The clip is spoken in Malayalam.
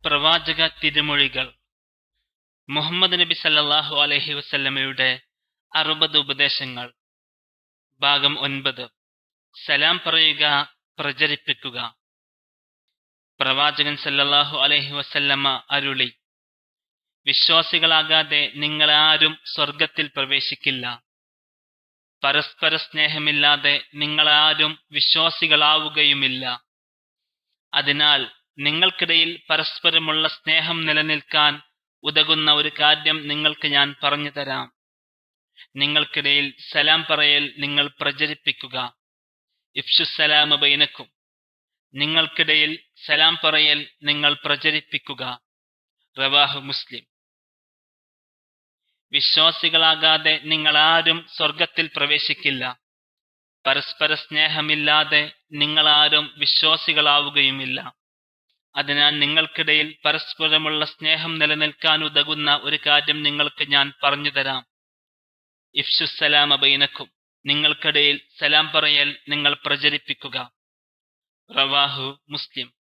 പ്രവാചക തിരുമൊഴികൾ. മുഹമ്മദ് നബി സല്ലല്ലാഹു അലൈഹി വസല്ലമയുടെ 60 ഉപദേശങ്ങൾ. ഭാഗം 9. സലാം പറയുക, പ്രചരിപ്പിക്കുക. പ്രവാചകൻ സല്ലല്ലാഹു അലൈഹി വസല്ലമ അരുളി: വിശ്വാസികളാകാതെ നിങ്ങളാരും സ്വർഗത്തിൽ പ്രവേശിക്കില്ല. പരസ്പര സ്നേഹമില്ലാതെ നിങ്ങളാരും വിശ്വാസികളാവുകയുമില്ല. അതിനാൽ നിങ്ങൾക്കിടയിൽ പരസ്പരമുള്ള സ്നേഹം നിലനിൽക്കാൻ ഉതകുന്ന ഒരു കാര്യം നിങ്ങൾക്ക് ഞാൻ പറഞ്ഞു തരാം. നിങ്ങൾക്കിടയിൽ സലാം പറയൽ നിങ്ങൾ പ്രചരിപ്പിക്കുക. ഇഫ്ശുസ്സലാമ ബൈനക്കും. നിങ്ങൾക്കിടയിൽ സലാം പറയൽ നിങ്ങൾ പ്രചരിപ്പിക്കുക. റവാഹു മുസ്ലിം. വിശ്വാസികളാകാതെ നിങ്ങളാരും സ്വർഗത്തിൽ പ്രവേശിക്കില്ല. പരസ്പര സ്നേഹമില്ലാതെ നിങ്ങളാരും വിശ്വാസികളാവുകയുമില്ല. അതിനാൽ നിങ്ങൾക്കിടയിൽ പരസ്പരമുള്ള സ്നേഹം നിലനിൽക്കാൻ ഉതകുന്ന ഒരു കാര്യം നിങ്ങൾക്ക് ഞാൻ പറഞ്ഞു തരാം. ഇഫ്ശുസ്സലാമ ബൈനക്കും. നിങ്ങൾക്കിടയിൽ സലാം പറയൽ നിങ്ങൾ പ്രചരിപ്പിക്കുക. റവാഹു മുസ്ലിം.